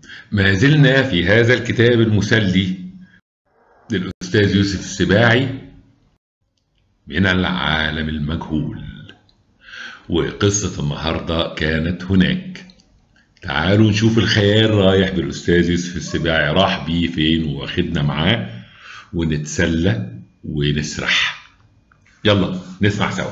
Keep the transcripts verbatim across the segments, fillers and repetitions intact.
ما زلنا في هذا الكتاب المسلي للأستاذ يوسف السباعي من العالم المجهول، وقصة النهاردة كانت هناك. تعالوا نشوف الخيال رايح بالأستاذ يوسف السباعي، راح بيه فين واخدنا معاه، ونتسلى ونسرح. يلا نسمع سوا.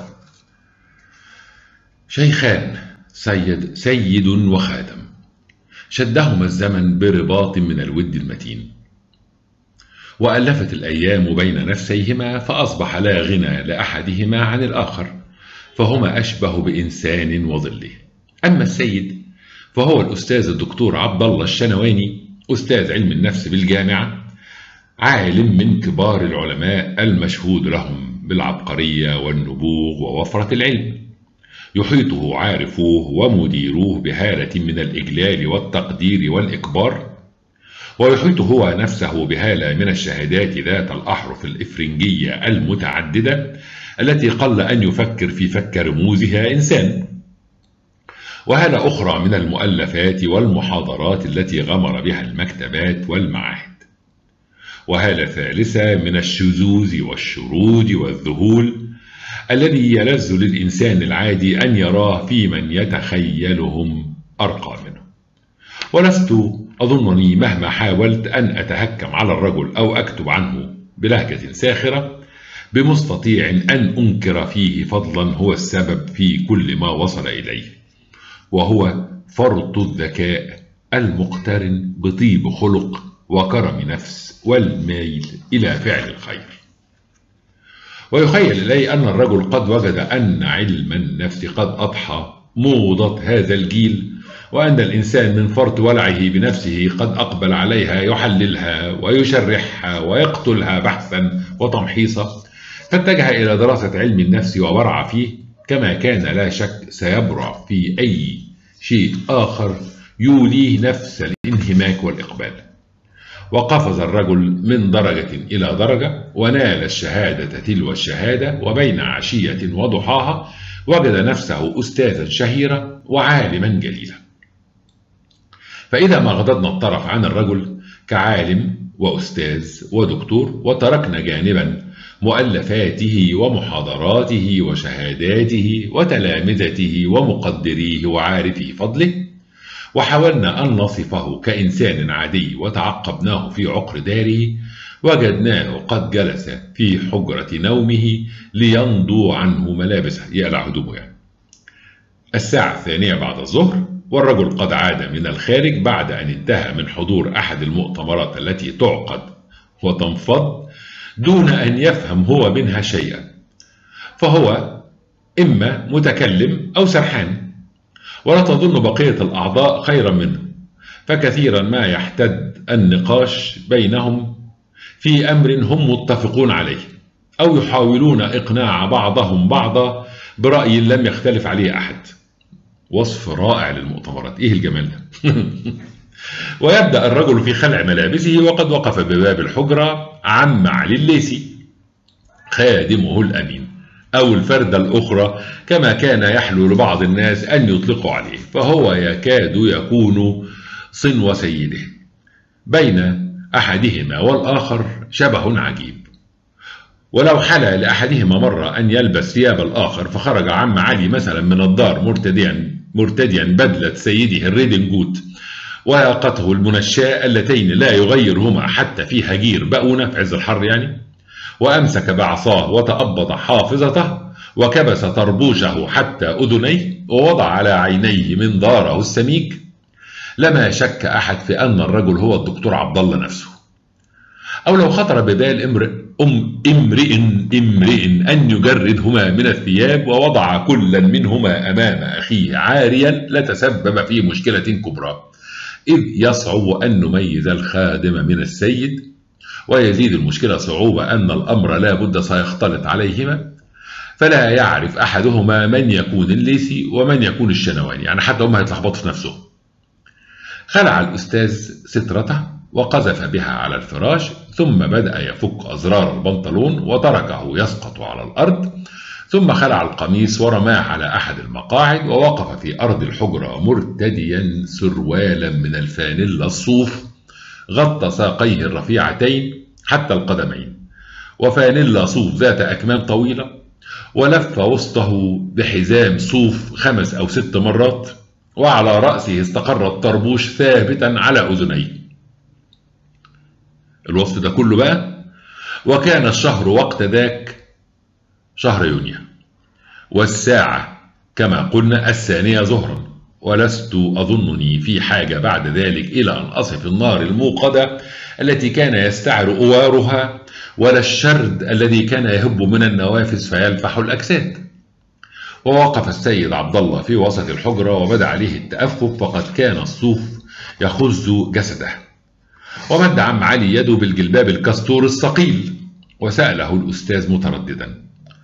شيخان، سيد سيد وخادم، شدهما الزمن برباط من الود المتين، وألفت الأيام بين نفسيهما، فأصبح لا غنى لأحدهما عن الآخر، فهما أشبه بإنسان وظله. أما السيد فهو الأستاذ الدكتور عبد الله الشنواني، أستاذ علم النفس بالجامعة، عالم من كبار العلماء المشهود لهم بالعبقرية والنبوغ ووفرة العلم، يحيطه عارفوه ومديروه بهالة من الإجلال والتقدير والإكبار، ويحيط هو نفسه بهالة من الشهادات ذات الأحرف الإفرنجية المتعددة التي قل أن يفكر في فك رموزها إنسان، وهالة أخرى من المؤلفات والمحاضرات التي غمر بها المكتبات والمعاهد، وهالة ثالثة من الشذوذ والشرود والذهول الذي يلذ للإنسان العادي أن يراه في من يتخيلهم أرقى منه. ولست أظنني مهما حاولت أن أتهكم على الرجل أو أكتب عنه بلهجة ساخرة بمستطيع أن أنكر فيه فضلا هو السبب في كل ما وصل إليه، وهو فرط الذكاء المقترن بطيب خلق وكرم نفس والميل إلى فعل الخير. ويخيل إلي أن الرجل قد وجد أن علم النفس قد أضحى موضة هذا الجيل، وأن الإنسان من فرط ولعه بنفسه قد أقبل عليها يحللها ويشرحها ويقتلها بحثا وتمحيصا، فاتجه إلى دراسة علم النفس وبرع فيه، كما كان لا شك سيبرع في أي شيء آخر يوليه نفس الانهماك والإقبال. وقفز الرجل من درجة إلى درجة، ونال الشهادة تلو الشهادة، وبين عشية وضحاها وجد نفسه أستاذا شهيرا وعالما جليلا. فإذا ما غضضنا الطرف عن الرجل كعالم وأستاذ ودكتور، وتركنا جانبا مؤلفاته ومحاضراته وشهاداته وتلامذته ومقدريه وعارفي فضله، وحاولنا أن نصفه كإنسان عادي وتعقبناه في عقر داره، وجدناه قد جلس في حجرة نومه لينضو عنه ملابسه، يقلع هدومه يعني. الساعة الثانية بعد الظهر، والرجل قد عاد من الخارج بعد أن انتهى من حضور أحد المؤتمرات التي تعقد وتنفض دون أن يفهم هو منها شيئا، فهو إما متكلم أو سرحان، ولا تظن بقية الأعضاء خيرا منه، فكثيرا ما يحتد النقاش بينهم في أمر هم متفقون عليه، أو يحاولون إقناع بعضهم بعضا برأي لم يختلف عليه أحد. وصف رائع للمؤتمرات، إيه الجمال ده؟ ويبدأ الرجل في خلع ملابسه، وقد وقف بباب الحجرة عم علي الليثي خادمه الأمين، أو الفردة الأخرى كما كان يحلو لبعض الناس أن يطلقوا عليه، فهو يكاد يكون صنو سيده. بين أحدهما والآخر شبه عجيب، ولو حلى لأحدهما مرة أن يلبس ثياب الآخر، فخرج عم علي مثلا من الدار مرتديا مرتديا بدلة سيده الريدنجوت وياقته المنشاة اللتين لا يغيرهما حتى في هجير بؤونة في عز الحر يعني، وأمسك بعصاه وتأبط حافظته وكبس طربوشه حتى أذنيه ووضع على عينيه منظاره السميك، لما شك أحد في أن الرجل هو الدكتور عبد الله نفسه. أو لو خطر ببال امرئ أم امرئ امرئ أن يجردهما من الثياب ووضع كلا منهما أمام أخيه عاريا لتسبب في مشكلة كبرى، إذ يصعب أن نميز الخادم من السيد، ويزيد المشكلة صعوبة أن الأمر لا بد سيختلط عليهما، فلا يعرف أحدهما من يكون الليثي ومن يكون الشنواني، يعني حتى هم هيتلخبطوا في نفسهم. خلع الأستاذ سترته وقذف بها على الفراش، ثم بدأ يفك أزرار البنطلون وتركه يسقط على الأرض، ثم خلع القميص ورماه على أحد المقاعد، ووقف في أرض الحجرة مرتديا سروالا من الفانيلا الصوف غطى ساقيه الرفيعتين حتى القدمين، وفانيلا صوف ذات أكمام طويلة، ولف وسطه بحزام صوف خمس أو ست مرات، وعلى رأسه استقر الطربوش ثابتا على أذنيه. الوصف ده كله بقى، وكان الشهر وقت ذاك شهر يونيو، والساعة كما قلنا الثانية ظهرا، ولست أظنني في حاجة بعد ذلك إلى أن أصف النار الموقدة التي كان يستعر أوارها، ولا الشرد الذي كان يهب من النوافذ فيلفح الأجساد. ووقف السيد عبد الله في وسط الحجرة وبدا عليه التأفف، فقد كان الصوف يخز جسده. ومد عم علي يده بالجلباب الكستور الثقيل، وسأله الأستاذ مترددا: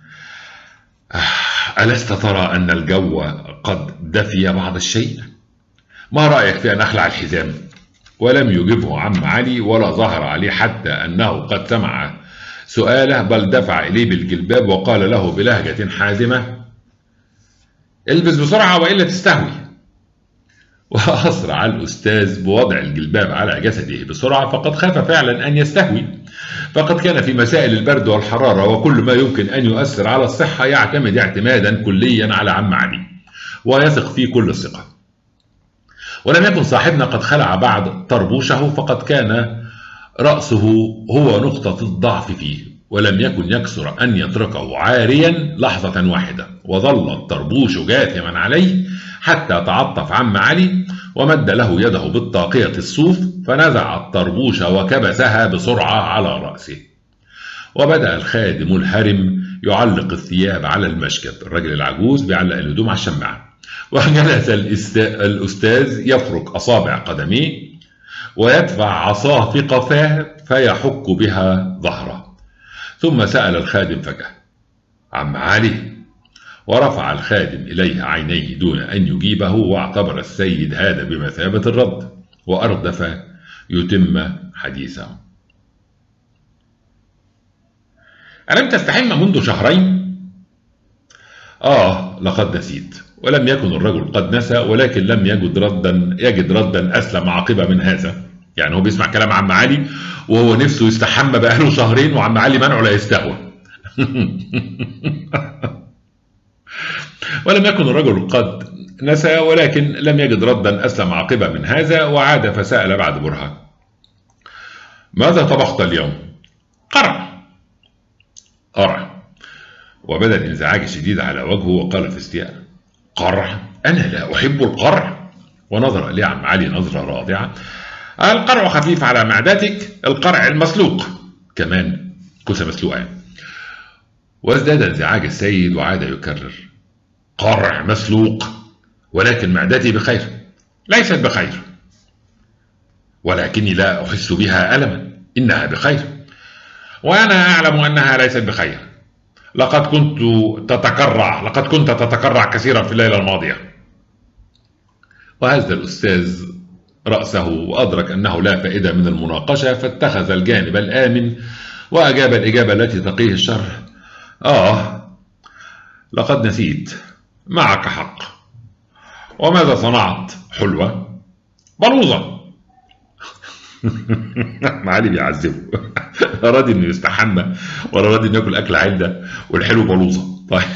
ألست ترى أن الجو قد دفي بعض الشيء؟ ما رأيك في أن أخلع الحزام؟ ولم يجبه عم علي، ولا ظهر عليه حتى أنه قد سمع سؤاله، بل دفع إليه بالجلباب وقال له بلهجة حازمة: البس بسرعة وإلا تستهوي. وأسرع الأستاذ بوضع الجلباب على جسده بسرعة، فقد خاف فعلا أن يستهوي، فقد كان في مسائل البرد والحرارة وكل ما يمكن أن يؤثر على الصحة يعتمد اعتمادا كليا على عم علي، ويثق فيه كل الثقة. ولم يكن صاحبنا قد خلع بعد طربوشه، فقد كان رأسه هو نقطة الضعف فيه، ولم يكن يكسر أن يتركه عاريا لحظة واحدة، وظل الطربوش جاثما عليه حتى تعطف عم علي ومد له يده بالطاقية الصوف، فنزع الطربوش وكبسها بسرعة على رأسه. وبدأ الخادم الهرم يعلق الثياب على المشكب، الرجل العجوز بيعلق الهدوم على الشماعة، وجلس الأستاذ يفرك أصابع قدميه ويدفع عصاه في قفاه فيحك بها ظهره. ثم سأل الخادم فجأة: عم علي؟ ورفع الخادم إليه عينيه دون أن يجيبه، واعتبر السيد هذا بمثابة الرد، وأردف يتم حديثه. ألم تستحم منذ شهرين؟ آه لقد نسيت. ولم يكن الرجل قد نسى، ولكن لم يجد ردا يجد ردا أسلم عاقبة من هذا. يعني هو بيسمع كلام عم علي وهو نفسه يستحمى بقاله شهرين، وعم علي منعه لا يستهوى. ولم يكن الرجل قد نسى، ولكن لم يجد ردا أسلم عاقبة من هذا، وعاد فسأل بعد برهة: ماذا طبخت اليوم؟ قرع. قرع. وبدا الانزعاج الشديد على وجهه، وقال في استياء: قرع؟ أنا لا أحب القرع. ونظر إليه عم علي نظرة راضعة: القرع خفيف على معدتك، القرع المسلوق كمان كوسة مسلوقة. وازداد انزعاج السيد وعاد يكرر: قرع مسلوق، ولكن معدتي بخير. ليست بخير، ولكني لا أحس بها ألما، إنها بخير. وأنا أعلم أنها ليست بخير. لقد كنت تتكرع لقد كنت تتكرع كثيرا في الليلة الماضية. وهز الأستاذ رأسه وأدرك أنه لا فائدة من المناقشة، فاتخذ الجانب الآمن وأجاب الإجابة التي تقيه الشر: آه لقد نسيت، معك حق. وماذا صنعت؟ حلوة؟ بلوزة. معالي بيعذبه. لا راضي انه يستحمى ولا راضي انه ياكل اكل عده، والحلو بلوزه. طيب.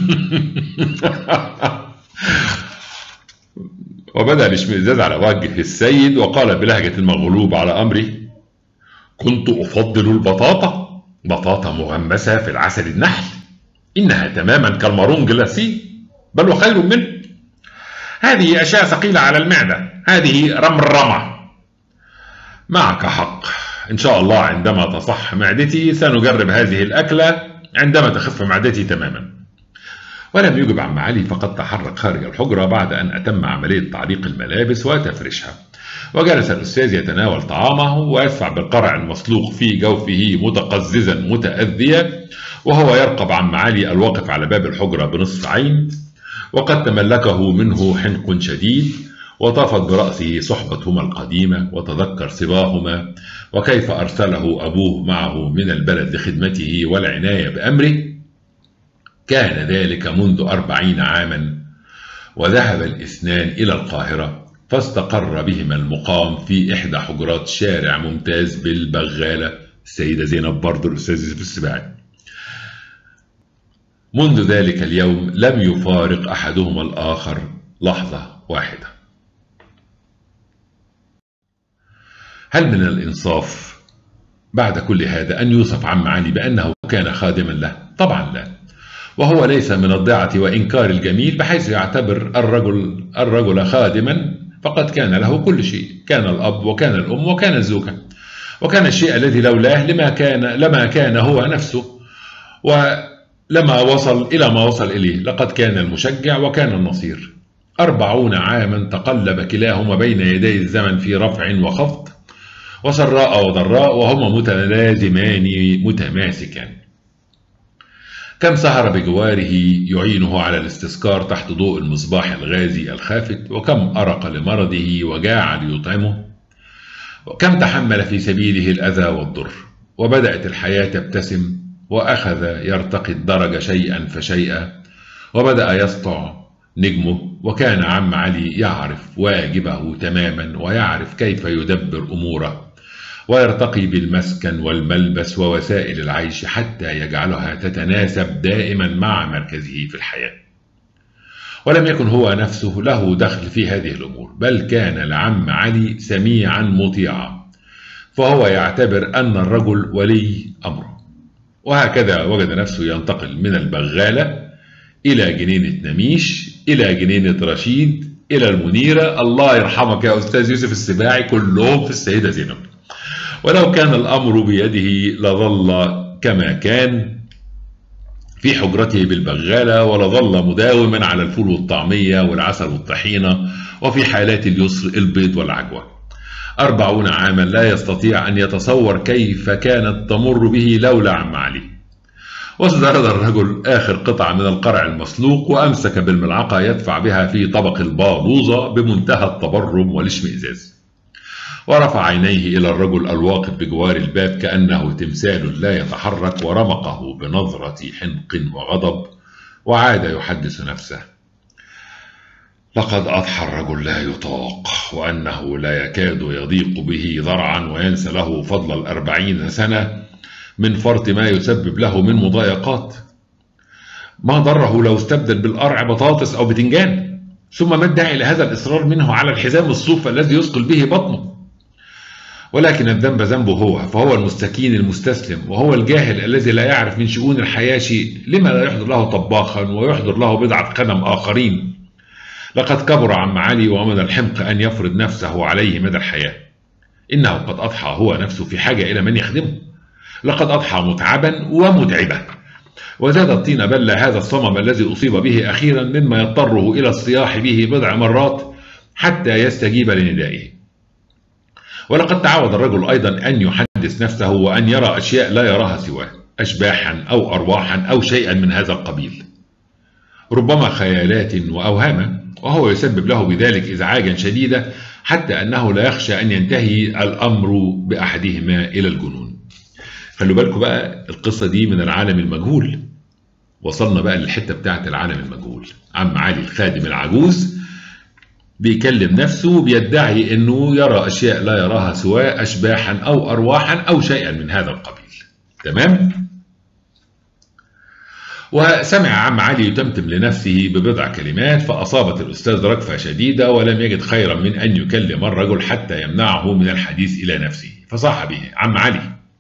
وبدا الاشمئزاز على وجه السيد، وقال بلهجه المغلوب على امره: كنت افضل البطاطا، بطاطا مغمسه في العسل النحل، انها تماما كالمارون جلاسي، بل وخير منه. هذه اشياء ثقيله على المعده، هذه رمرمه. معك حق، إن شاء الله عندما تصح معدتي سنجرب هذه الأكلة عندما تخف معدتي تماما. ولم يجب عم علي، فقد تحرك خارج الحجرة بعد أن أتم عملية تعليق الملابس وتفريشها. وجلس الأستاذ يتناول طعامه ويدفع بالقرع المسلوق في جوفه متقززا متأذيا، وهو يرقب عم علي الواقف على باب الحجرة بنصف عين، وقد تملكه منه حنق شديد، وطافت برأسه صحبتهما القديمة، وتذكر صباهما وكيف أرسله أبوه معه من البلد لخدمته والعناية بأمره. كان ذلك منذ أربعين عاما، وذهب الاثنان إلى القاهرة فاستقر بهما المقام في إحدى حجرات شارع ممتاز بالبغالة، السيدة زينب برضه الأستاذ يوسف السباعي. منذ ذلك اليوم لم يفارق أحدهما الآخر لحظة واحدة. هل من الإنصاف بعد كل هذا أن يوصف عم علي بأنه كان خادما له؟ طبعا لا، وهو ليس من الضعة وإنكار الجميل بحيث يعتبر الرجل الرجل خادما، فقد كان له كل شيء، كان الأب وكان الأم وكان الزوجة، وكان الشيء الذي لولاه لما كان لما كان هو نفسه، ولما وصل إلى ما وصل إليه لقد كان المشجع وكان النصير. أربعون عاما تقلب كلاهما بين يدي الزمن في رفع وخفض وسراء وضراء، وهما متلازمان متماسكان. كم سهر بجواره يعينه على الاستذكار تحت ضوء المصباح الغازي الخافت، وكم أرق لمرضه وجاع ليطعمه، وكم تحمل في سبيله الأذى والضر. وبدأت الحياة تبتسم، وأخذ يرتقي الدرج شيئا فشيئا، وبدأ يسطع نجمه. وكان عم علي يعرف واجبه تماما، ويعرف كيف يدبر أموره، ويرتقي بالمسكن والملبس ووسائل العيش حتى يجعلها تتناسب دائما مع مركزه في الحياة. ولم يكن هو نفسه له دخل في هذه الأمور، بل كان لعم علي سميعا مطيعا، فهو يعتبر أن الرجل ولي أمره. وهكذا وجد نفسه ينتقل من البغالة إلى جنينة نميش، إلى جنينة رشيد، إلى المنيرة. الله يرحمك يا أستاذ يوسف السباعي، كلهم في السيدة زينب. ولو كان الأمر بيده لظل كما كان في حجرته بالبغالة، ولظل مداوما على الفول والطعمية والعسل والطحينة، وفي حالات اليسر البيض والعجوة. أربعون عاما لا يستطيع أن يتصور كيف كانت تمر به لولا عم علي. واسترد الرجل آخر قطعة من القرع المسلوق، وأمسك بالملعقة يدفع بها في طبق البالوزة بمنتهى التبرم والاشمئزاز، ورفع عينيه إلى الرجل الواقف بجوار الباب كأنه تمثال لا يتحرك، ورمقه بنظرة حنق وغضب، وعاد يحدث نفسه: لقد أضحى الرجل لا يطاق، وأنه لا يكاد يضيق به ذرعا، وينسى له فضل الأربعين سنة من فرط ما يسبب له من مضايقات. ما ضره لو استبدل بالقرع بطاطس أو بتنجان؟ ثم ما الداعي لهذا الإصرار منه على الحزام الصوف الذي يثقل به بطنه؟ ولكن الذنب ذنبه هو، فهو المستكين المستسلم، وهو الجاهل الذي لا يعرف من شؤون الحياة شيء. لما لا يحضر له طباخا ويحضر له بضعة خدم آخرين؟ لقد كبر عم علي، ومن الحمق أن يفرض نفسه عليه مدى الحياة. إنه قد أضحى هو نفسه في حاجة إلى من يخدمه، لقد أضحى متعبا ومتعبا، وزاد الطين بلة هذا الصمم الذي أصيب به أخيرا، مما يضطره إلى الصياح به بضع مرات حتى يستجيب لندائه. ولقد تعود الرجل أيضا أن يحدث نفسه وأن يرى أشياء لا يراها سواه، أشباحا أو أرواحا أو شيئا من هذا القبيل، ربما خيالات وأوهاما، وهو يسبب له بذلك إزعاجا شديدا، حتى أنه لا يخشى أن ينتهي الأمر بأحدهما إلى الجنون. خلوا بالكم بقى، القصة دي من العالم المجهول. وصلنا بقى للحتة بتاعت العالم المجهول. عم علي الخادم العجوز بيكلم نفسه، بيدعي أنه يرى أشياء لا يراها سواه، أشباحا أو أرواحا أو شيئا من هذا القبيل. تمام؟ وسمع عم علي يتمتم لنفسه ببضع كلمات، فأصابت الأستاذ رجفة شديدة، ولم يجد خيرا من أن يكلم الرجل حتى يمنعه من الحديث إلى نفسه، فصاح به: عم علي.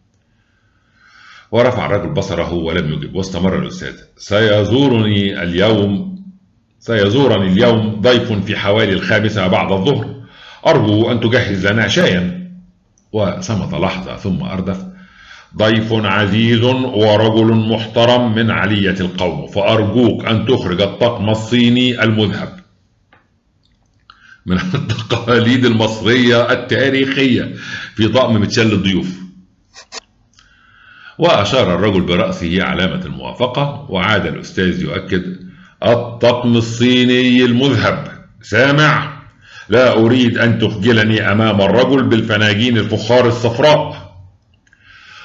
ورفع الرجل بصره ولم يجب، واستمر الأستاذ: سيزورني اليوم سيزورني اليوم ضيف في حوالي الخامسة بعد الظهر، أرجو أن تجهز لنا شايا. وصمت لحظة ثم أردف: ضيف عزيز ورجل محترم من علية القوم، فأرجوك أن تخرج الطقم الصيني المذهب من التقاليد المصرية التاريخية في طقم متشل الضيوف. وأشار الرجل برأسه علامة الموافقة، وعاد الأستاذ يؤكد: الطقم الصيني المذهب، سامع؟ لا أريد أن تخجلني أمام الرجل بالفناجين الفخار الصفراء.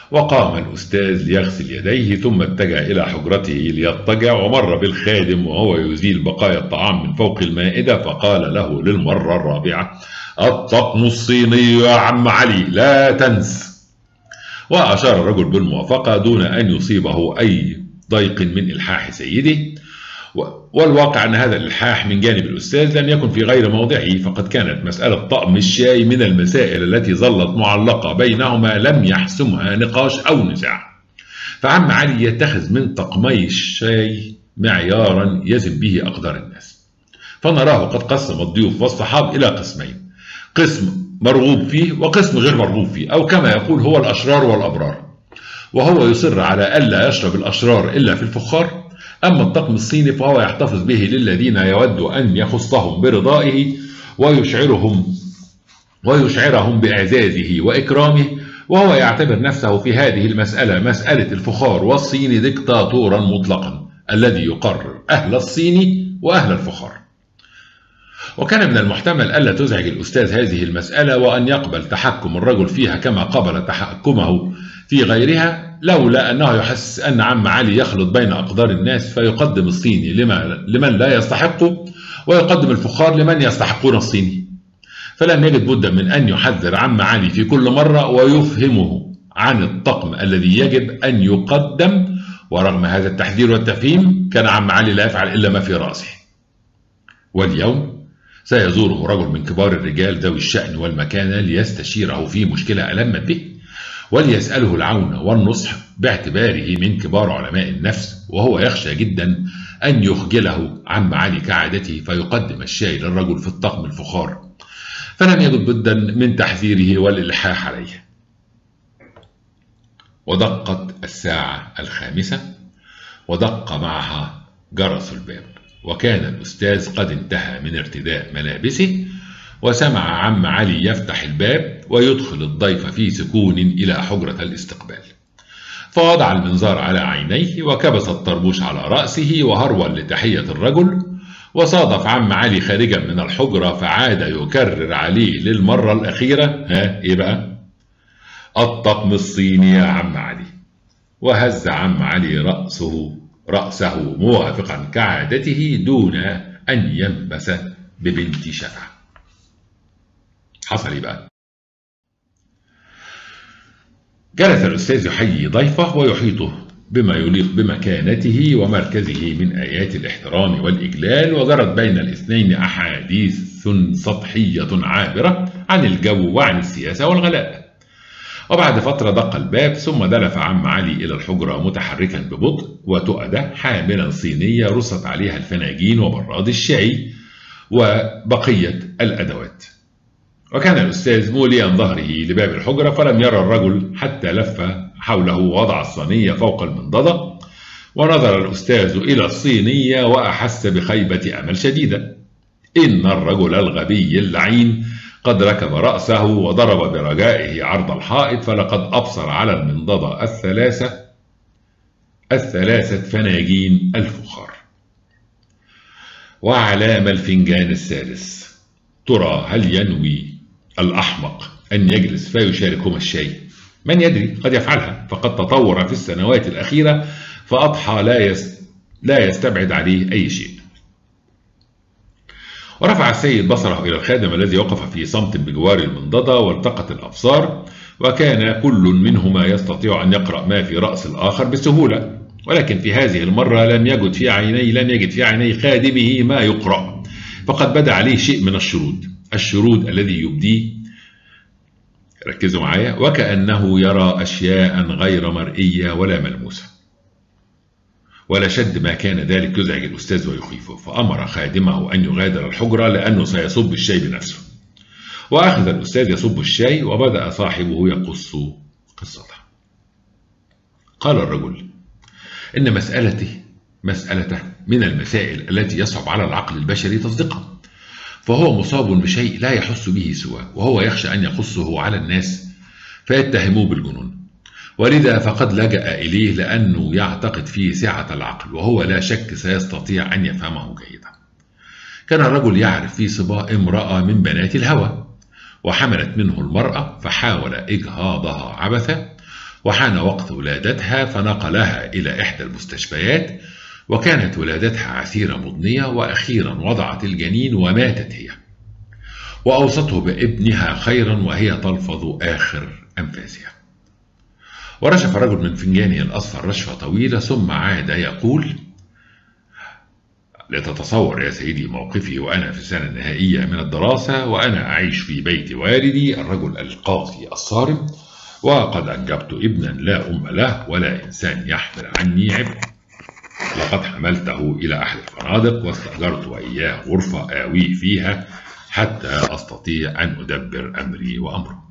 وقام الأستاذ ليغسل يديه ثم اتجه إلى حجرته ليضطجع، ومر بالخادم وهو يزيل بقايا الطعام من فوق المائدة فقال له للمرة الرابعة: الطقم الصيني يا عم علي لا تنس. وأشار الرجل بالموافقة دون أن يصيبه أي ضيق من إلحاح سيده. والواقع أن هذا الإلحاح من جانب الأستاذ لم يكن في غير موضعه، فقد كانت مسألة طقم الشاي من المسائل التي ظلت معلقة بينهما لم يحسمها نقاش أو نزاع. فعم علي يتخذ من طقمي الشاي معيارا يزن به أقدار الناس، فنراه قد قسم الضيوف والصحاب إلى قسمين: قسم مرغوب فيه وقسم غير مرغوب فيه، أو كما يقول هو الأشرار والأبرار، وهو يصر على ألا يشرب الأشرار إلا في الفخار. أما الطقم الصيني فهو يحتفظ به للذين يود أن يخصهم برضائه ويشعرهم ويشعرهم بإعزازه وإكرامه، وهو يعتبر نفسه في هذه المسألة مسألة الفخار والصيني ديكتاتورا مطلقا الذي يقرر أهل الصيني وأهل الفخار. وكان من المحتمل ألا تزعج الأستاذ هذه المسألة وأن يقبل تحكم الرجل فيها كما قبل تحكمه في غيرها، لولا أنه يحس أن عم علي يخلط بين أقدار الناس فيقدم الصيني لمن لا يستحقه ويقدم الفخار لمن يستحقون الصيني. فلم يجد بدا من أن يحذر عم علي في كل مرة ويفهمه عن الطقم الذي يجب أن يقدم، ورغم هذا التحذير والتفهيم كان عم علي لا يفعل إلا ما في رأسه. واليوم سيزوره رجل من كبار الرجال ذوي الشأن والمكانة ليستشيره في مشكلة ألمت به، وليسأله العون والنصح باعتباره من كبار علماء النفس، وهو يخشى جدا أن يخجله عم علي كعادته فيقدم الشاي للرجل في الطقم الفخار، فلم يجد بدا من تحذيره والإلحاح عليه. ودقت الساعة الخامسة ودق معها جرس الباب، وكان الأستاذ قد انتهى من ارتداء ملابسه، وسمع عم علي يفتح الباب ويدخل الضيف في سكون إلى حجرة الاستقبال، فوضع المنظار على عينيه وكبس الطربوش على رأسه وهرول لتحية الرجل. وصادف عم علي خارجا من الحجرة فعاد يكرر عليه للمرة الأخيرة: ها إيه بقى؟ الطقم الصيني يا عم علي. وهز عم علي رأسه رأسه موافقا كعادته دون أن ينبس ببنت شفع. حصل ايه بقى؟ جلس الأستاذ يحيي ضيفه ويحيطه بما يليق بمكانته ومركزه من آيات الاحترام والإجلال، وجرت بين الاثنين أحاديث سطحية عابرة عن الجو وعن السياسة والغلاء. وبعد فترة دق الباب، ثم دلف عم علي إلى الحجرة متحركا ببطء وتؤدة حاملا صينية رصت عليها الفناجين وبراد الشاي وبقية الأدوات. وكان الأستاذ موليا ظهره لباب الحجرة فلم يرى الرجل حتى لف حوله ووضع الصينية فوق المنضدة. ونظر الأستاذ إلى الصينية وأحس بخيبة أمل شديدة. إن الرجل الغبي اللعين قد ركب رأسه وضرب برجائه عرض الحائط، فلقد أبصر على المنضدة الثلاثة الثلاثة فناجين الفخار. وعلام الفنجان الثالث. ترى هل ينوي الأحمق أن يجلس فيشاركهما الشاي؟ من يدري، قد يفعلها، فقد تطور في السنوات الأخيرة فأضحى لا, يس... لا يستبعد عليه أي شيء. ورفع السيد بصره إلى الخادم الذي وقف في صمت بجوار المنضدة، والتقت الأبصار، وكان كل منهما يستطيع أن يقرأ ما في رأس الآخر بسهولة. ولكن في هذه المرة لم يجد في عيني لم يجد في عيني خادمه ما يقرأ، فقد بدا عليه شيء من الشرود الشرود الذي يبديه، ركزوا معايا، وكأنه يرى أشياء غير مرئية ولا ملموسة. ولا شد ما كان ذلك يزعج الأستاذ ويخيفه، فأمر خادمه أن يغادر الحجرة لأنه سيصب الشاي بنفسه. وأخذ الأستاذ يصب الشاي، وبدأ صاحبه يقص قصته. قال الرجل: إن مسألته مسألته من المسائل التي يصعب على العقل البشري تصديقها، فهو مصاب بشيء لا يحس به سواه، وهو يخشى أن يقصه على الناس فيتهموه بالجنون، ولذا فقد لجأ إليه لأنه يعتقد فيه سعة العقل، وهو لا شك سيستطيع أن يفهمه جيدا. كان الرجل يعرف في صبا امرأة من بنات الهوى، وحملت منه المرأة فحاول إجهاضها عبثا، وحان وقت ولادتها فنقلها إلى إحدى المستشفيات، وكانت ولادتها عسيرة مضنية، وأخيرا وضعت الجنين وماتت هي، وأوصته بابنها خيرا وهي تلفظ آخر أنفاسها. ورشف الرجل من فنجانه الأصفر رشفة طويلة، ثم عاد يقول: لتتصور يا سيدي موقفي وأنا في السنة النهائية من الدراسة، وأنا أعيش في بيت والدي الرجل القاسي الصارم، وقد أنجبت ابنا لا أم له ولا إنسان يحمل عني عبء. لقد حملته إلى أحد الفنادق واستأجرت وإياه غرفة آويه فيها حتى أستطيع أن أدبر أمري وأمره.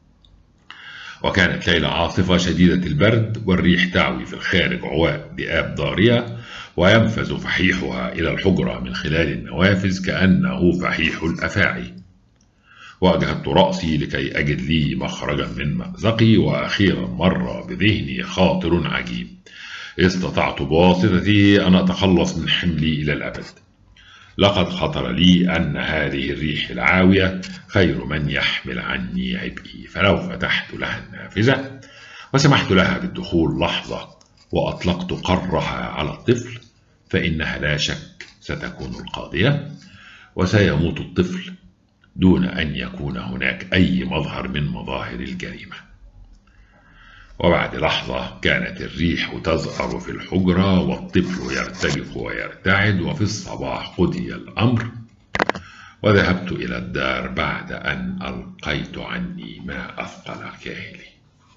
وكانت ليلة عاصفة شديدة البرد، والريح تعوي في الخارج عواء ذئاب ضارية، وينفذ فحيحها إلى الحجرة من خلال النوافذ كأنه فحيح الأفاعي. وأجهدت رأسي لكي أجد لي مخرجا من مأزقي، وأخيرا مر بذهني خاطر عجيب استطعت بواسطته أن أتخلص من حملي إلى الأبد. لقد خطر لي أن هذه الريح العاوية خير من يحمل عني عبئي، فلو فتحت لها النافذة وسمحت لها بالدخول لحظة وأطلقت قرها على الطفل فإنها لا شك ستكون القاضية، وسيموت الطفل دون أن يكون هناك أي مظهر من مظاهر الجريمة. وبعد لحظة كانت الريح تزأر في الحجرة، والطفل يرتجف ويرتعد، وفي الصباح قضي الأمر، وذهبت إلى الدار بعد أن ألقيت عني ما أثقل كاهلي.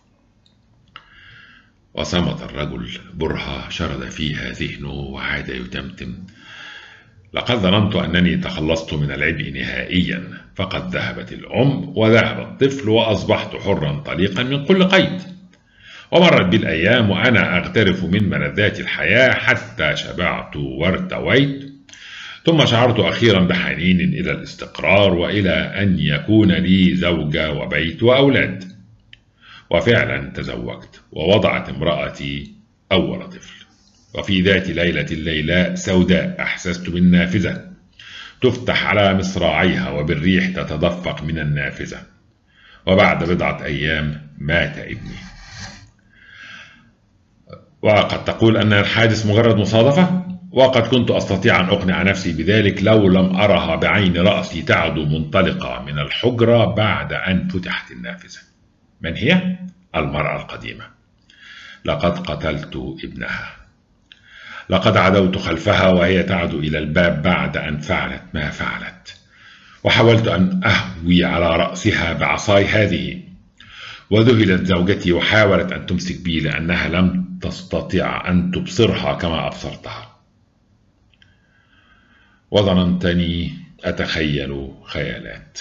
وصمت الرجل برهة شرد فيها ذهنه، وعاد يتمتم: لقد ظننت أنني تخلصت من العبء نهائيا، فقد ذهبت الأم وذهب الطفل، وأصبحت حرا طليقا من كل قيد. ومرت بي الأيام وأنا أغترف من ملذات الحياة حتى شبعت وارتويت، ثم شعرت أخيرا بحنين إلى الاستقرار وإلى أن يكون لي زوجة وبيت وأولاد. وفعلا تزوجت، ووضعت امرأتي أول طفل. وفي ذات ليلة الليلاء سوداء أحسست بالنافذة تفتح على مصراعيها، وبالريح تتدفق من النافذة. وبعد بضعة أيام مات ابني. وقد تقول أن الحادث مجرد مصادفة، وقد كنت أستطيع أن أقنع نفسي بذلك لو لم أرها بعين رأسي تعدو منطلقة من الحجرة بعد أن فتحت النافذة. من هي؟ المرأة القديمة. لقد قتلت ابنها. لقد عدوت خلفها وهي تعدو إلى الباب بعد أن فعلت ما فعلت، وحاولت أن أهوي على رأسها بعصاي هذه. وذهلت زوجتي وحاولت أن تمسك بي لأنها لم تستطيع أن تبصرها كما أبصرتها. وظننتني أتخيل خيالات،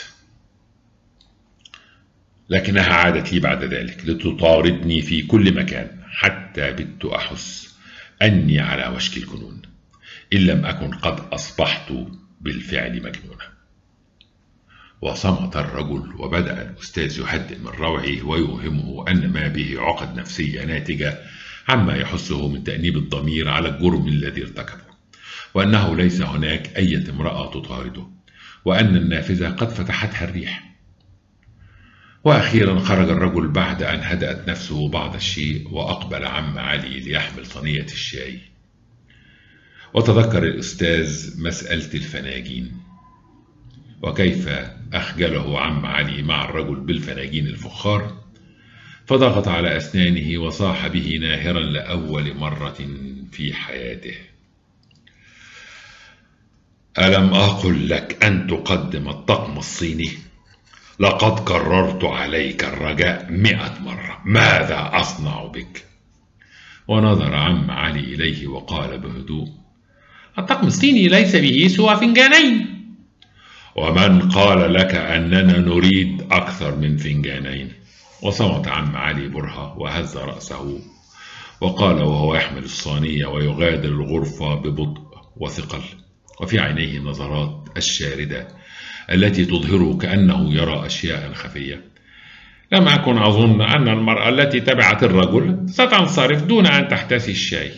لكنها عادت لي بعد ذلك لتطاردني في كل مكان، حتى بت أحس أني على وشك الجنون، إن لم أكن قد أصبحت بالفعل مجنونة. وصمت الرجل، وبدأ الأستاذ يهدئ من روعه ويوهمه أن ما به عقد نفسية ناتجة عما يحسه من تأنيب الضمير على الجرم الذي ارتكبه، وأنه ليس هناك أي امرأة تطارده، وأن النافذة قد فتحتها الريح. وأخيرا خرج الرجل بعد أن هدأت نفسه بعض الشيء، وأقبل عم علي ليحمل صينية الشاي. وتذكر الأستاذ مسألة الفناجين، وكيف أخجله عم علي مع الرجل بالفناجين الفخار، فضغط على أسنانه وصاح به ناهرا لأول مرة في حياته: ألم أقل لك أن تقدم الطقم الصيني؟ لقد كررت عليك الرجاء مئة مرة، ماذا أصنع بك؟ ونظر عم علي إليه وقال بهدوء: الطقم الصيني ليس به سوى فنجانين. ومن قال لك أننا نريد أكثر من فنجانين؟ وصمت عم علي برهة وهز رأسه وقال وهو يحمل الصينية ويغادر الغرفة ببطء وثقل، وفي عينيه النظرات الشاردة التي تظهره كأنه يرى أشياء خفية: لم أكن أظن أن المرأة التي تبعت الرجل ستنصرف دون أن تحتسي الشاي.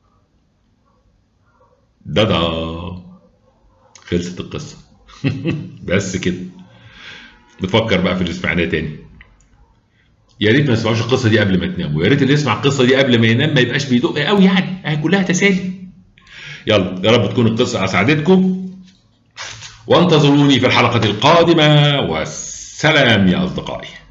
دادا، خلصت القصة. بس كده. نفكر بقى في اللي سمعناه تاني. يا ريت ما تسمعوش القصه دي قبل ما تناموا، يا ريت اللي يسمع القصه دي قبل ما ينام ما يبقاش بيدق قوي، يعني هي كلها تسالي. يلا يا رب تكون القصه اسعدتكم، وانتظروني في الحلقه القادمه، والسلام يا اصدقائي.